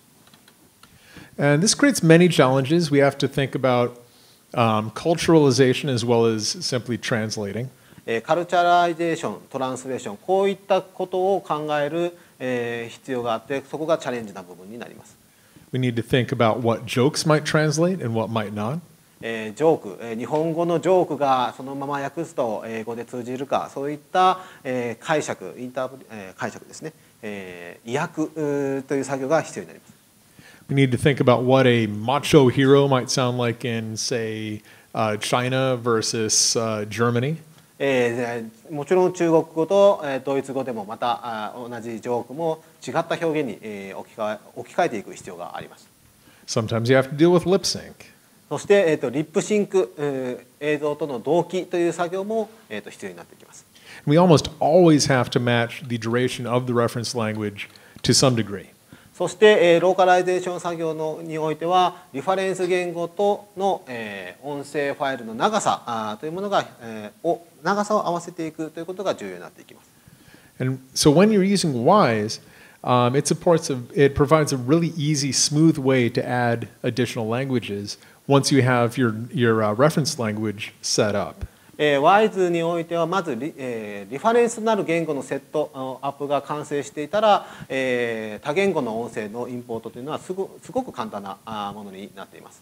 And this creates many challenges. We have to think about um, culturalization as well as simply translating. えー、カルチャライゼーション、トランスレーション、こういったことを考える、えー、必要があって、そこがチャレンジな部分になります。 We need to think about what jokes might translate and what might not. えー、ジョーク、えー、日本語のジョークがそのまま訳すと英語で通じるか、そういった、えー、解釈、インタープリ、えー、解釈ですね、えー、意訳という作業が必要になります。 We need to think about what a macho hero might sound like in, say, uh, China versus uh, Germany. えー、もちろん中国語と、えー、ドイツ語でもまたあ同じジョークも違った表現に、えー、置き換え、置き換えていく必要があります。 Sometimes you have to deal with lip sync. そして、えー、とリップシンク、えー、映像との同期という作業も、えー、と必要になってきます。 We almost always have to match the duration of the reference language to some degree. そして、えー、ローカライゼーション作業のにおいてはリファレンス言語との、えー、音声ファイルの長さあというものが、えー、を長さを合わせていくということが重要になっていきます。 And so when you're using Wise, um, it supports a, it provides a really easy, smooth way to add additional languages once you have your your uh, reference language set up. えー、ワイズにおいてはまずリ、えー、リファレンスなる言語のセットアップが完成していたら、えー、多言語の音声のインポートというのはすご、すごく簡単なものになっています。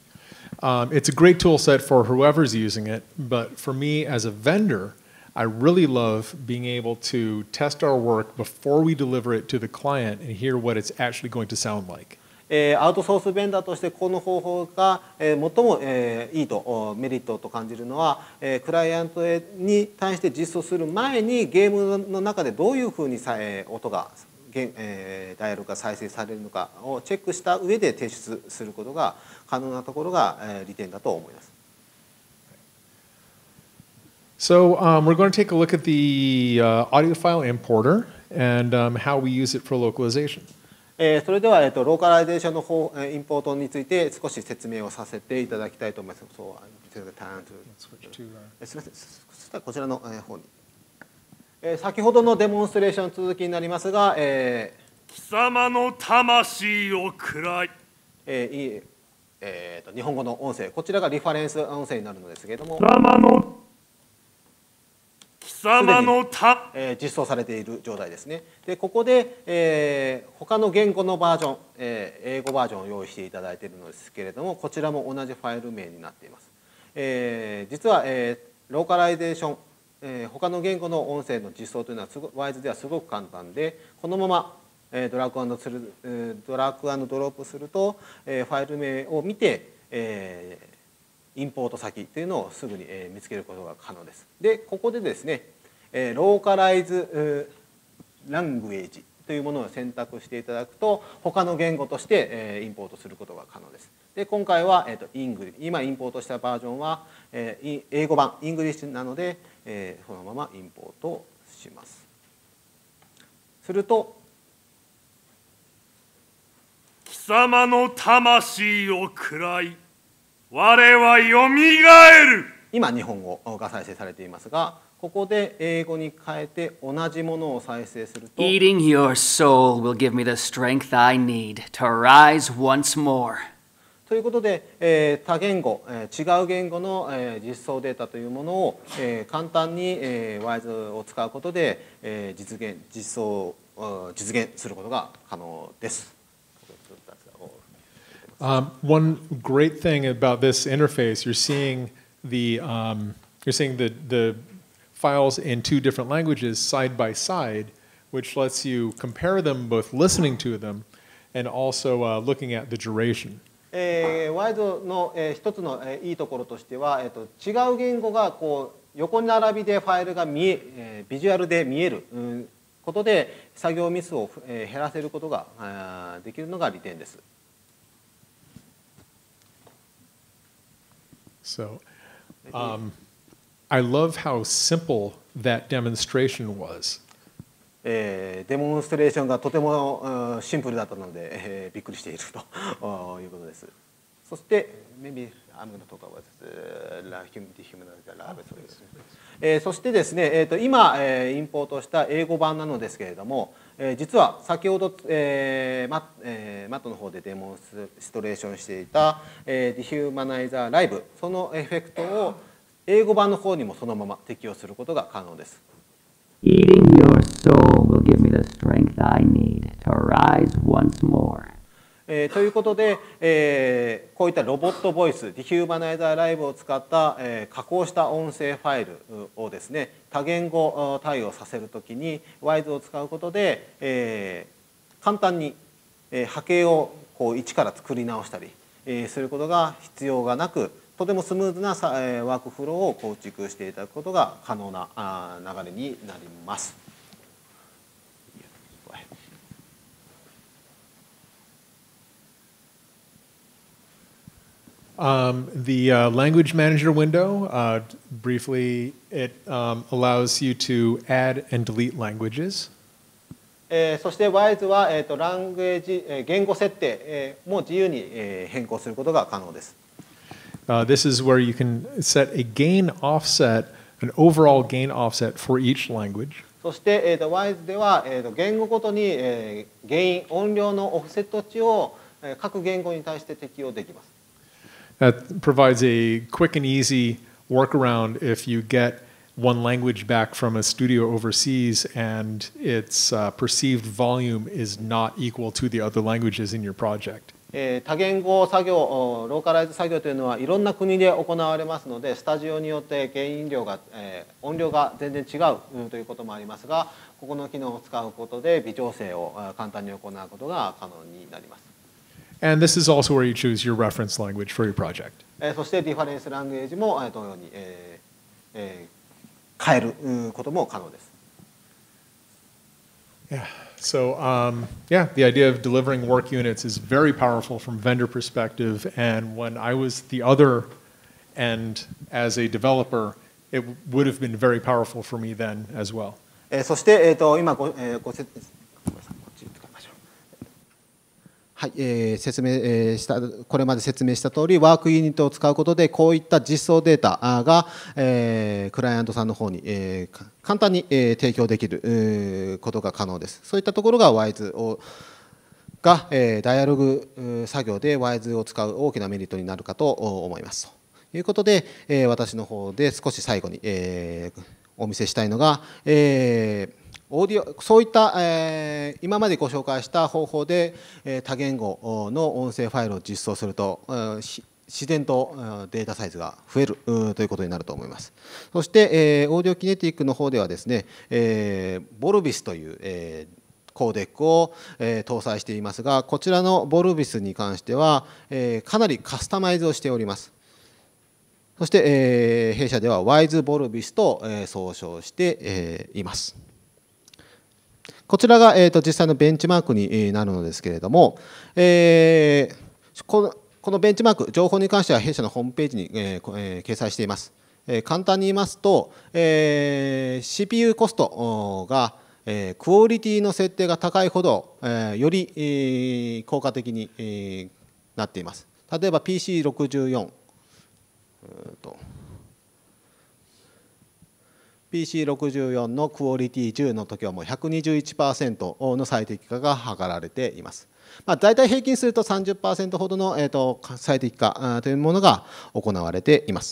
Um, it's a great tool set for whoever's using it, but for me as a vendor, I really love being able to test our work before we deliver it to the client and hear what it's actually going to sound like. えー、アウトソースベンダーとしてこの方法が、えー、最も、えー、いいとメリットと感じるのは、えー、クライアントに対して実装する前にゲームの中でどういうふうにさ、えー、音が、えー、ダイヤルが再生されるのかをチェックした上で提出することが可能なところが、えー、利点だと思います。 So um, we're going to take a look at the uh, audio file importer and um, how we use it for localization. えー、それでは、えー、とローカライゼーションの方、えー、インポートについて少し説明をさせていただきたいと思います。そうえー、すみません、そしたらこちらの方に、えー、先ほどのデモンストレーション続きになりますが、えー、 貴様の魂を喰らい、 えーえー、と日本語の音声、こちらがリファレンス音声になるのですけれども、 貴様の貴様のた、 えー、実装されている状態ですね。でここで、えー、他の言語のバージョン、えー、英語バージョンを用意していただいているのですけれども、こちらも同じファイル名になっています。えー、実は、えー、ローカライゼーション、えー、他の言語の音声の実装というのはすごワイズではすごく簡単で、このまま、えー、ドラッグアンドする、えー、ドラッグアンドドロップすると、えー、ファイル名を見て、えー、インポート先というのをすぐに、えー、見つけることが可能です。でここでですね、えー、ローカライズラングエージというものを選択していただくと他の言語として、えー、インポートすることが可能です。で今回は、えー、とイングリ今インポートしたバージョンは、えー、英語版イングリッシュなので、えー、そのままインポートします。すると貴様の魂を喰らい、我はよみがえる。 今日本語が再生されていますが、ここで英語に変えて同じものを再生すると Eating your soul will give me the strength I need to rise once more. ということで、えー、多言語、えー、違う言語の、えー、実装データというものを、えー、簡単に、えー、ワイズを使うことで、えー、実現実装実現することが可能です。 Um, one great thing about this interface, you're seeing the um, you're seeing the the files in two different languages side by side, which lets you compare them, both listening to them and also uh, looking at the duration. えー、ワイズの、えー、一つの、えー、いいところとしては、えー、と違う言語がこう横並びでファイルが見え、えー、ビジュアルで見える、うん、ことで作業ミスを、えー、減らせることがあできるのが利点です。 So, um, I love how simple that demonstration was. えー、デモンストレーションがとてもシンプルだったので、えー、びっくりしているということです。そして、maybe I'm going to talk about the えー、そしてですね、えー、と今、えー、インポートした英語版なのですけれども、えー、実は先ほど、えーマえー、マットの方でデモンストレーションしていた、えー、ディヒューマナイザーライブ、そのエフェクトを英語版の方にもそのまま適用することが可能です。 Eating your soul will give me the strength I need to rise once more. えー、ということで、えー、こういったロボットボイス、ディヒューマナイザーライブを使った、えー、加工した音声ファイルをですね、多言語対応させるときにワイズを使うことで、えー、簡単に、えー、波形をこう一から作り直したり、えー、することが必要がなく、とてもスムーズなワークフローを構築していただくことが可能な流れになります。 Um, the uh, language manager window, uh, briefly, it um, allows you to add and delete languages. えー、そして ワイズ は、えー、とラングエージ、えー、言語設定、えー、も自由に、えー、変更することが可能です。 Uh, this is where you can set a gain offset, an overall gain offset for each language. そして、えー、と ワイズ では、えー、と言語ごとに、えー、ゲイン音量のオフセット値を、えー、各言語に対して適用できます。 That provides a quick and easy workaround if you get one language back from a studio overseas and its uh, perceived volume is not equal to the other languages in your project. えー、多言語作業、ローカライズ作業というのはいろんな国で行われますので、スタジオによってゲイン量が、えー、音量が全然違う、うん、ということもありますが、ここの機能を使うことで微調整を簡単に行うことが可能になります。 And this is also where you choose your reference language for your project. えー、そしてリファレンスランゲージも同様に、えーえー、変えることも可能です。 Yeah. So um, yeah, the idea of delivering work units is very powerful from vendor perspective. And when I was the other end as a developer, it would have been very powerful for me then as well. えー、そして、えー、と今ご、えー、ご説はい、えー、説明、えー、したこれまで説明した通り、ワークユニットを使うことでこういった実装データが、えー、クライアントさんの方に、えー、簡単に、えー、提供できる、えー、ことが可能です。そういったところが ワイズ をが、えー、ダイアログ作業で ワイズ を使う大きなメリットになるかと思います。ということで、えー、私の方で少し最後に、えー、お見せしたいのが、えーオーディオそういった、えー、今までご紹介した方法で、えー、多言語の音声ファイルを実装すると、えー、自然とデータサイズが増えるということになると思います。そして、えー、オーディオキネティックの方ではですね、えー、ボルビスという、えー、コーデックを、えー、搭載していますが、こちらのボルビスに関しては、えー、かなりカスタマイズをしております。そして、えー、弊社では ワイズ ボルビスと、えー、総称して、えー、います。こちらが、えー、と実際のベンチマークになるのですけれども、えー、この、このベンチマーク、情報に関しては弊社のホームページに、えーえー、掲載しています。えー、簡単に言いますと、えー、シーピーユー コストが、えー、クオリティの設定が高いほど、えー、より、えー、効果的に、えー、なっています。例えば ピーシーろくじゅうよん、とピーシーろくじゅうよん のクオリティじゅうの時はもう ひゃくにじゅういちパーセント の最適化が図られています。まあ、大体平均すると さんじゅっパーセント ほどの、えー、と最適化というものが行われています。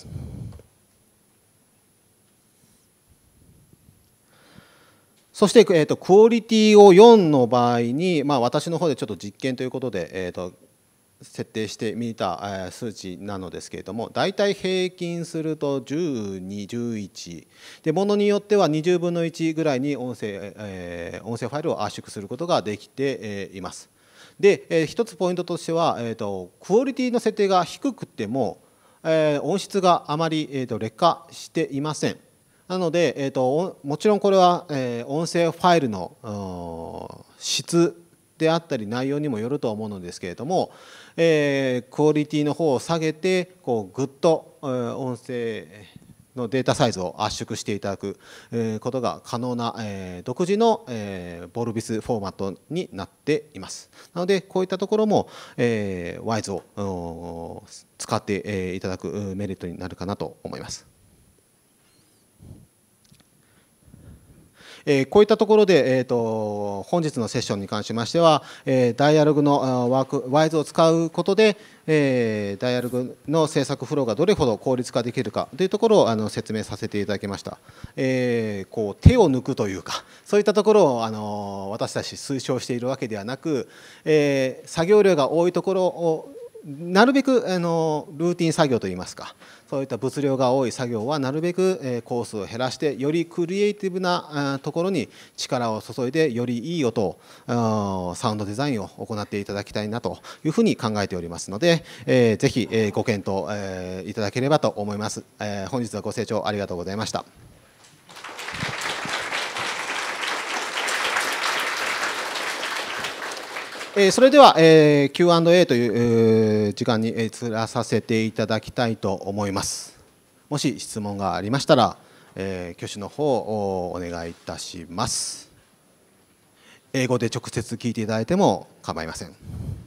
そして、えー、とクオリティをよんの場合に、まあ、私の方でちょっと実験ということで、えー、と設定してみた、えー、数値なのですけれども、だいたい平均するとじゅうに、じゅういちで、ものによってはにじゅうぶんのいちぐらいに音声、えー、音声ファイルを圧縮することができて、えー、います。で、えー、一つポイントとしては、えーと、クオリティの設定が低くても、えー、音質があまり、えーと、劣化していません。なので、えーと、もちろんこれは、えー、音声ファイルの質であったり内容にもよると思うのですけれども、えー、クオリティの方を下げてこうぐっと、えー、音声のデータサイズを圧縮していただく、えー、ことが可能な、えー、独自の、えー、ボルビスフォーマットになっています。なのでこういったところも、えー、ワイズを使って、えー、いただくメリットになるかなと思います。えー、こういったところで、えー、と本日のセッションに関しましては、えー、ダイアログのワークワイズを使うことで、えー、ダイアログの制作フローがどれほど効率化できるかというところをあの説明させていただきました。えー、こう手を抜くというか、そういったところをあの私たち推奨しているわけではなく、えー、作業量が多いところをなるべくあのルーティン作業といいますか、そういった物量が多い作業はなるべく、えー、コースを減らして、よりクリエイティブなところに力を注いで、よりいい音、サウンドデザインを行っていただきたいなというふうに考えておりますので、えー、ぜひ、えー、ご検討、えー、いただければと思います。えー、本日はご清聴ありがとうございました。それでは キューアンドエー という時間に移らさせていただきたいと思います。もし質問がありましたら、挙手の方をお願いいたします。英語で直接聞いていただいても構いません。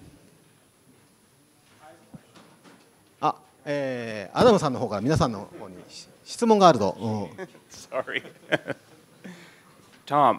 あ、えー、アダムさんの方から皆さんの方に質問があると。うん、 Sorry. Tom.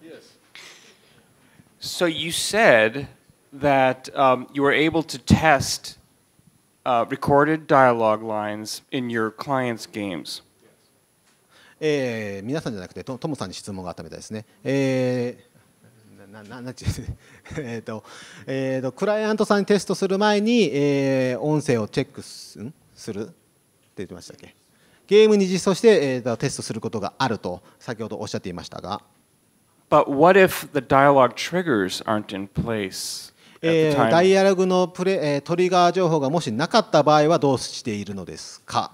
So you said that um, you were able to test uh, recorded dialogue lines in your clients' games. えー、皆さんじゃなくてトトムさんに質問があったみたいですね。えー、なななちえっとえっとクライアントさんにテストする前に、えー、音声をチェック す, んするって言ってましたっけ？ゲームに実装して、えー、テストすることがあると先ほどおっしゃっていましたが。 But what if the dialogue triggers aren't in place at the time? ダイアログのプレトリガー情報がもしなかった場合はどうしているのですか？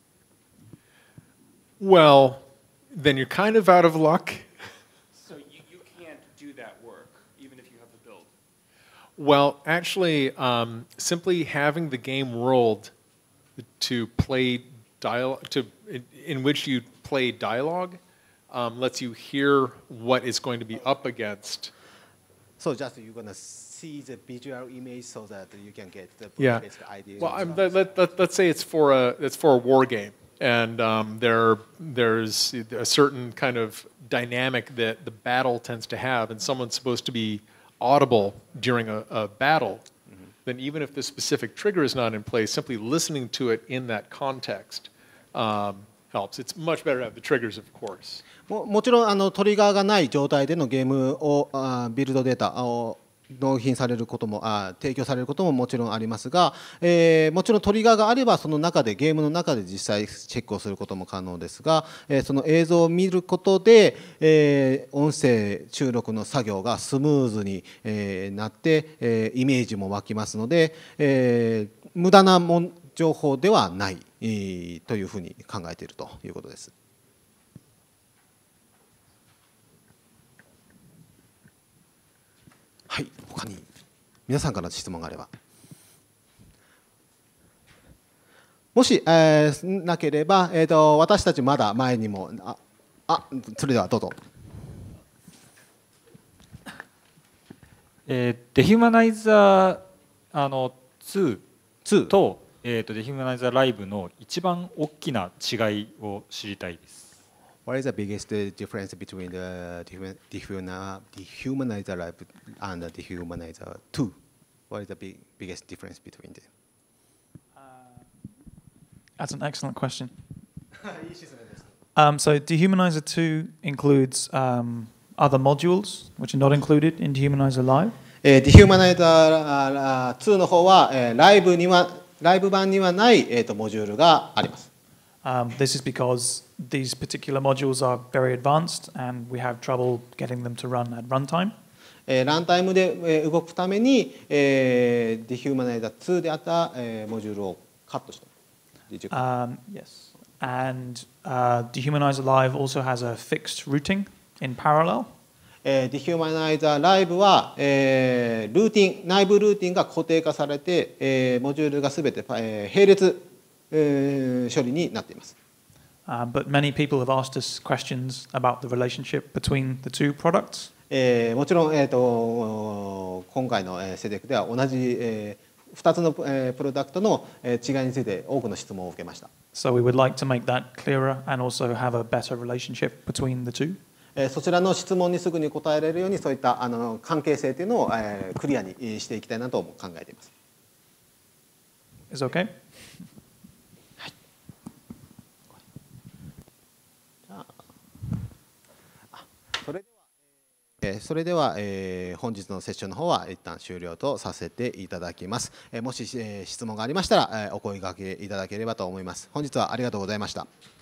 Well, then you're kind of out of luck. So you, you can't do that work even if you have the build. Well, actually, um, simply having the game world to play dialogue to in, in which you play dialogue. Um, lets you hear what it's going to be up against. So just you're gonna see the visual image so that you can get the yeah. basic idea. Well, I'm, let, let, let, let's say it's for a it's for a war game, and um, there there's a certain kind of dynamic that the battle tends to have, and someone's supposed to be audible during a, a battle. Mm-hmm. Then even if the specific trigger is not in place, simply listening to it in that context um, helps. It's much better to have the triggers, of course. も, もちろんあのトリガーがない状態でのゲームをあビルドデータを納品されることもあ提供されることももちろんありますが、えー、もちろんトリガーがあればその中でゲームの中で実際チェックをすることも可能ですが、えー、その映像を見ることで、えー、音声収録の作業がスムーズに、えー、なって、えー、イメージも湧きますので、えー、無駄なもん情報ではない、えー、というふうに考えているということです。はい、他に皆さんからの質問があれば。もし、えー、なければ、えーと、私たちまだ前にも、あ、あ、それではどうぞ。 えー、デヒューマナイザーあのツーと、えー、とデヒューマナイザーライブの一番大きな違いを知りたいです。 What is the biggest difference between the dehumanizer lab and the dehumanizer two? What is the big, biggest difference between them? Uh, that's an excellent question. um, so Dehumanizer two includes um, other modules which are not included in Dehumanizer Live. えー、Dehumanizer ツーの方は、えー、ライブにはライブ版にはない、えー、とモジュールがあります。 Um, this is because these particular modules are very advanced and we have trouble getting them to run at runtime. えー、ランタイムで、えー、動くために、えー、Dehumanizer ツーであった、えー、モジュールをカットした。 Um, yes. And uh, Dehumanizer Live also has a fixed routing in parallel. えー、Dehumanizer Live は、えー、ルーティン内部ルーティンが固定化されて、えー、モジュールがすべて、えー、並列、えー、処理になっています。 Uh, but many people have asked us questions about the relationship between the two products. えー、もちろん、えー、と今回の、えー、セデックでは同じ、えー、ふたつの、えー、プロダクトの、えー、違いについて多くの質問を受けました。 So we would like to make that clearer and also have a better relationship between the two. えー、そちらの質問にすぐに答えられるようにそういったあの関係性というのを、えー、クリアにしていきたいなと考えています。 Is okay? それでは、えー、それでは、えー、本日のセッションの方は一旦終了とさせていただきます。えー、もし、えー、質問がありましたら、えー、お声掛けいただければと思います。本日はありがとうございました。